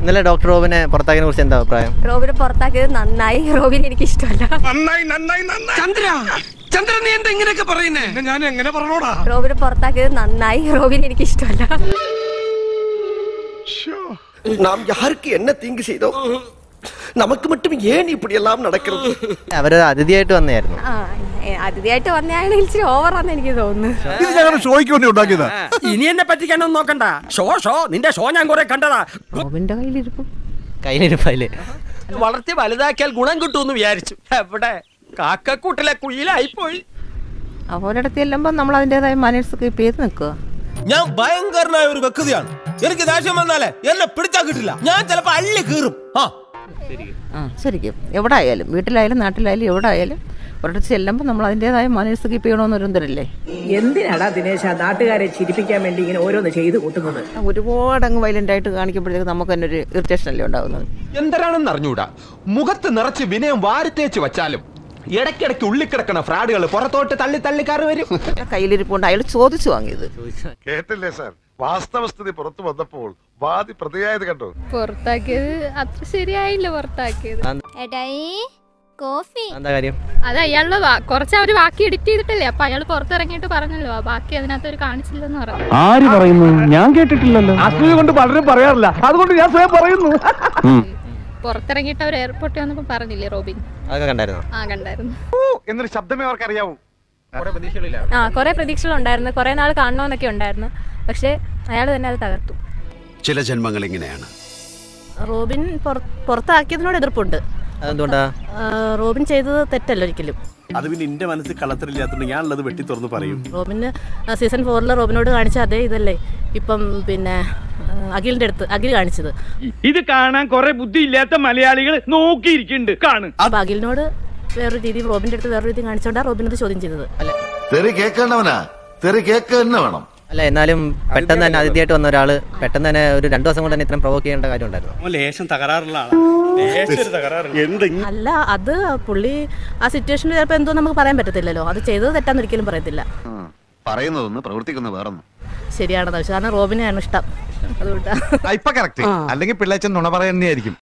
ഇന്നലെ ഡോക്ടർ റോബിനെ പുറത്താക്കിയതിനെ കുറിച്ച് എന്താ അഭിപ്രായം? റോബിനെ പുറത്താക്കിയത് നന്നായി. റോബിനെ എനിക്ക് ഇഷ്ടമല്ല. ചന്ദ്രൻ എന്താ ഇങ്ങനെയൊക്കെ പറയുന്നേ? ഞാൻ എങ്ങനെ പറഞ്ഞോടാ? റോബിനെ പുറത്താക്കിയത് നന്നായി. റോബിനെ എനിക്ക് ഇഷ്ടമല്ല. നാം യാർക്ക് എന്നെ തീങ്ക് ചെയ്തോ നമുക്ക് മറ്റും ഏൻ ഇപ്പടി എല്ലാം നടക്കുന്നത്. അവര് അതിഥിയായിട്ട് വന്നായിരുന്നു. അതിഥിയായിട്ട് വന്നയാളെ ഇച്ചിരി ഓവറാന്ന് എനിക്ക് തോന്നുന്നു. ഷോയ്ക്ക് വേണ്ടി ഉണ്ടാക്കിയതാ. ഇനി എന്നെ പറ്റിക്കാനൊന്നും നോക്കണ്ട. ഷോ നിന്റെ ഷോ ഞാൻ കുറെ കണ്ടതാ. റോബിന്റെ കയ്യിലിരിപ്പല്ലേ വളർത്തി വലുതാക്കിയാൽ ഗുണം കിട്ടുമെന്ന് വിചാരിച്ചു. എവിടെ കാക്കക്കൂട്ടിലെ കുയിലായി പോയി. അവരിടത്ത് ചെല്ലുമ്പോ നമ്മൾ അതിന്റേതായ മാനേഴ്സ് കീപ്പ് ചെയ്ത് നിൽക്കുക. ഞാൻ ഭയങ്കരനായ ഒരു വ്യക്തിയാണ്. എനിക്ക് ദേഷ്യം വന്നാലേ എന്നെ പിടിച്ചാ കിട്ടില്ല. ഞാൻ ചിലപ്പോ അള്ളി കീറും. ശരിക്കും എവിടെ ആയാലും, വീട്ടിലായാലും നാട്ടിലായാലും എവിടെ ആയാലും ഒരിടത്ത് ചെല്ലുമ്പോൾ നമ്മൾ അതിൻ്റെതായ മാനേഴ്സ് കീപ്പ് ചെയ്യണമെന്നൊരുന്തരല്ലേ. എന്തിനാടാ ദിനേശ നാട്ടുകാരെ ചിരിപ്പിക്കാൻ വേണ്ടി ഇങ്ങനെ ഓരോന്ന് ചെയ്ത് കൂട്ടുന്നത്? ഒരുപാട് അങ്ങ് വയലന്റ് ആയിട്ട് കാണിക്കുമ്പോഴത്തേക്ക് നമുക്ക് തന്നെ ഒരു ഇറിറ്റേഷൻ അല്ലേ ഉണ്ടാകുന്നത്. എന്തരാണെന്ന് അറിഞ്ഞൂടാ. മുഖത്ത് നിറച്ച് വിനയം വാരിത്തേച്ച് വച്ചാലും ഇടയ്ക്കിടയ്ക്ക് ഉള്ളിക്കിടക്കണ ഫ്രാഡുകൾ പുറത്തോട്ട് തള്ളി തള്ളിക്കാറ് വരും. കയ്യിലിരിപ്പുണ്ട്, അയാൾ ചോദിച്ചു വാങ്ങിയത്. കേട്ടില്ലേ സാർ, വാസ്തവസ്ഥിതി പുറത്തു വന്നപ്പോൾ വാദി പ്രതിയായത് കണ്ടോ? പുറത്താക്കിയത് അത്ര ശരിയായില്ല. പുറത്താക്കിയത് കോഫി എന്താ കാര്യം? അത് അയാളുടെ കുറച്ച് അവര് ബാക്കി എഡിറ്റ് ചെയ്തിട്ടല്ലേ, അപ്പൊ അയാൾ പുറത്തിറങ്ങിയിട്ട് പറഞ്ഞല്ലോ ബാക്കി അതിനകത്ത് ഒരു കാണിച്ചില്ലെന്ന് പറഞ്ഞു. ആര് പറയുന്നു? ഞാൻ കേട്ടിട്ടില്ലല്ലോ. അസൂയ കൊണ്ട് പലരും പറയാറില്ല, അതുകൊണ്ട് ഞാൻ സ്വയം പറയുന്നു. പുറത്തിറങ്ങിയിട്ട് അവർ എയർപോർട്ടിൽ വന്നപ്പോ പറഞ്ഞില്ലേ റോബിൻ? അതൊക്കെ കണ്ടായിരുന്നു. കണ്ടായിരുന്നു. എന്നൊരു ശബ്ദമേ അവർക്ക് അറിയാവൂ. കുറെ പ്രതീക്ഷകൾ ഉണ്ടായിരുന്നു, കുറെ നാൾ കാണണമെന്നൊക്കെ ഉണ്ടായിരുന്നു. പക്ഷെ അയാൾ തന്നെ അത് തകർത്തു. ചില ജന്മങ്ങൾ ഇങ്ങനെയാണ്. റോബിൻ പുറത്താക്കിയതിനോട് എതിർപ്പുണ്ട്. അതെന്തുകൊണ്ടാ? റോബിൻ ചെയ്തത് തെറ്റല്ല ഒരിക്കലും. അത് പിന്നെ എന്റെ മനസ്സിൽ കളത്തിലില്ലാത്തതുകൊണ്ട് ഞാനുള്ളത് വെട്ടി തുറന്ന് പറയും. റോബിന് സീസൺ 4 റോബിനോട് കാണിച്ച അതേ ഇതല്ലേ ഇപ്പം പിന്നെ അഖിലിന്റെ അടുത്ത് അഖിൽ കാണിച്ചത്. ഇത് കാണാൻ കുറെ ബുദ്ധി ഇല്ലാത്ത മലയാളികൾ നോക്കിയിരിക്കുന്നുണ്ട്. കാണും. അപ്പൊ അഖിലിനോട് വേറൊരു രീതിയും റോബിന്റെ അടുത്ത് വേറൊരു രീതി കാണിച്ചോണ്ടാ റോബിനത് ചോദ്യം ചെയ്തത്. തെറി കേൾക്കേണ്ടവനാ, തെറി കേൾക്കുക തന്നെ വേണം. അല്ല, എന്നാലും പെട്ടെന്ന് തന്നെ അതിഥിയായിട്ട് വന്ന ഒരാള് പെട്ടെന്ന് തന്നെ ഒരു 2 ദിവസം കൊണ്ട് തന്നെ ഇത്രയും പ്രൊവോക്ക് ചെയ്യേണ്ട കാര്യം ഉണ്ടായിരുന്നു. ലേശം തകരാറുള്ള അല്ല, അത് പുള്ളി ആ സിറ്റുവേഷനിൽ ചിലപ്പോൾ എന്തോ നമുക്ക് പറയാൻ പറ്റത്തില്ലല്ലോ. അത് ചെയ്തത് തെറ്റാന്ന് ഒരിക്കലും പറയത്തില്ല. പറയുന്നതൊന്ന് പ്രവർത്തിക്കുന്ന വേറൊന്നും ശരിയാണെന്ന് വെച്ചാൽ കാരണം റോബിനെയാണ് ഇഷ്ടം. അതുകൊണ്ടാ ഇപ്പൊ കറക്റ്റ്. അല്ലെങ്കിൽ പിള്ളേച്ചൻ നുണ പറയുന്നതായിരിക്കും.